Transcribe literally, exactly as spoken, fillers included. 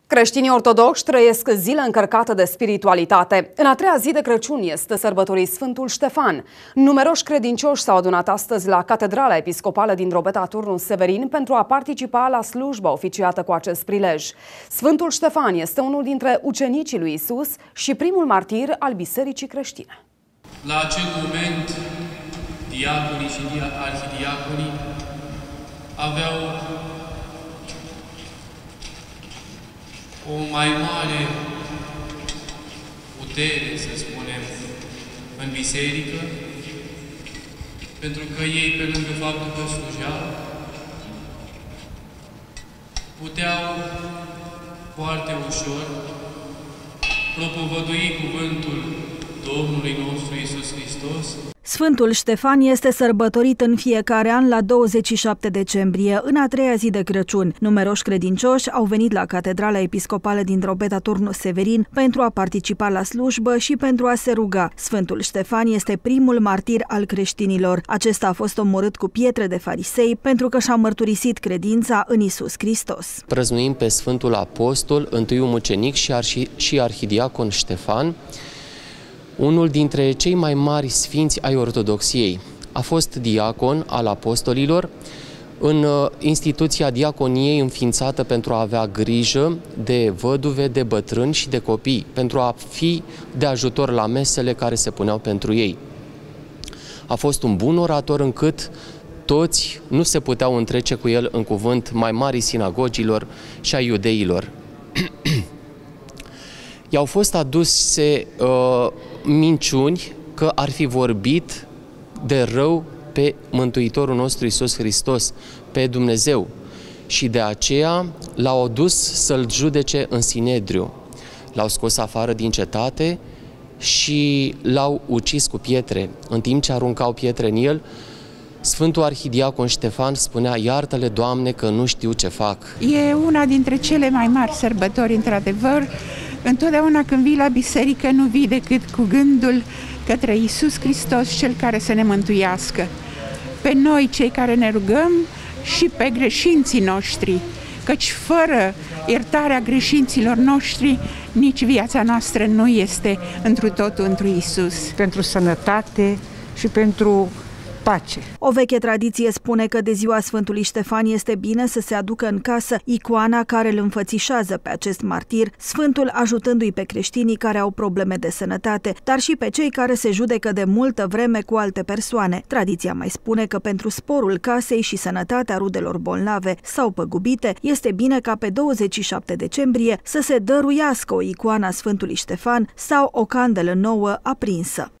Creștinii ortodoxi trăiesc zile încărcate de spiritualitate. În a treia zi de Crăciun este sărbătorit Sfântul Ștefan. Numeroși credincioși s-au adunat astăzi la Catedrala Episcopală din Drobeta Turnul Severin pentru a participa la slujba oficiată cu acest prilej. Sfântul Ștefan este unul dintre ucenicii lui Isus și primul martir al bisericii creștine. La acel moment, diaconii și arhidiaconii aveau o mai mare putere, să spunem, în biserică, pentru că ei, pe lângă faptul că slujeau, puteau foarte ușor propovădui cuvântul Domnului nostru Iisus Hristos. Sfântul Ștefan este sărbătorit în fiecare an la douăzeci și șapte decembrie, în a treia zi de Crăciun. Numeroși credincioși au venit la Catedrala Episcopală din Drobeta Turnul Severin pentru a participa la slujbă și pentru a se ruga. Sfântul Ștefan este primul martir al creștinilor. Acesta a fost omorât cu pietre de farisei pentru că și-a mărturisit credința în Iisus Hristos. Prăznuim pe Sfântul Apostol, întâiul mucenic și, arhi, și arhidiacon Ștefan, unul dintre cei mai mari sfinți ai ortodoxiei. A fost diacon al apostolilor în instituția diaconiei înființată pentru a avea grijă de văduve, de bătrâni și de copii, pentru a fi de ajutor la mesele care se puneau pentru ei. A fost un bun orator încât toți nu se puteau întrece cu el în cuvânt mai marii sinagogilor și a iudeilor. I-au fost aduse uh, minciuni că ar fi vorbit de rău pe Mântuitorul nostru Iisus Hristos, pe Dumnezeu, și de aceea l-au adus să-l judece în Sinedriu. L-au scos afară din cetate și l-au ucis cu pietre. În timp ce aruncau pietre în el, Sfântul Arhidiacon Ștefan spunea: iartă-le, Doamne, că nu știu ce fac. E una dintre cele mai mari sărbători, într-adevăr. Întotdeauna când vii la biserică, nu vii decât cu gândul către Iisus Hristos, Cel care să ne mântuiască. Pe noi, cei care ne rugăm, și pe greșinții noștri, căci fără iertarea greșinților noștri, nici viața noastră nu este întru totul întru Iisus. Pentru sănătate și pentru pace. O veche tradiție spune că de ziua Sfântului Ștefan este bine să se aducă în casă icoana care îl înfățișează pe acest martir, Sfântul ajutându-i pe creștinii care au probleme de sănătate, dar și pe cei care se judecă de multă vreme cu alte persoane. Tradiția mai spune că pentru sporul casei și sănătatea rudelor bolnave sau păgubite, este bine ca pe douăzeci și șapte decembrie să se dăruiască o icoană a Sfântului Ștefan sau o candelă nouă aprinsă.